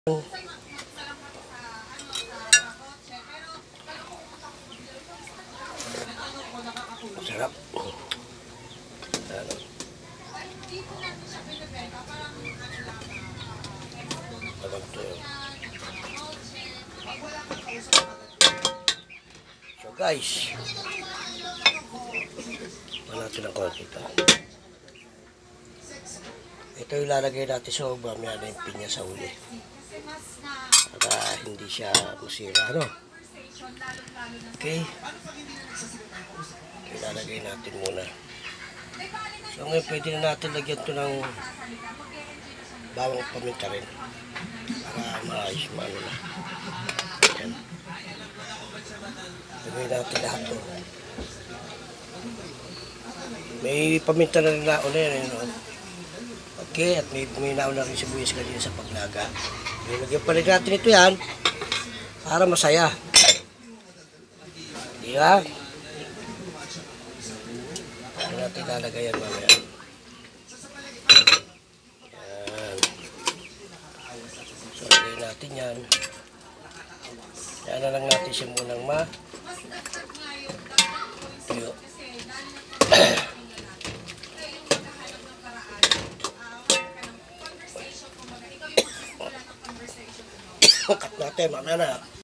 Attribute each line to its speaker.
Speaker 1: Sarap. So guys, natin ang konti ito. Ito yung lalagay natin sa hog, mamaya na yung pinya sa uli para hindi siya masira, ano? Okay, ilalagay natin muna. So ngayon pwede na natin lagyan ito ng bawang paminta rin para maayos maano na. Yan. Lagay natin lahat ito. May paminta na rin nauna yan, no? Okay, at may nauna rin sibuyas kanina sa paglaga. Lagyan pa rin natin ito yan para masaya. Di ba? Para natin lalagay yan mamaya. Yan. So, lagay natin yan. Yan na lang natin siya munang tuyo. Cut natin, mamaya na.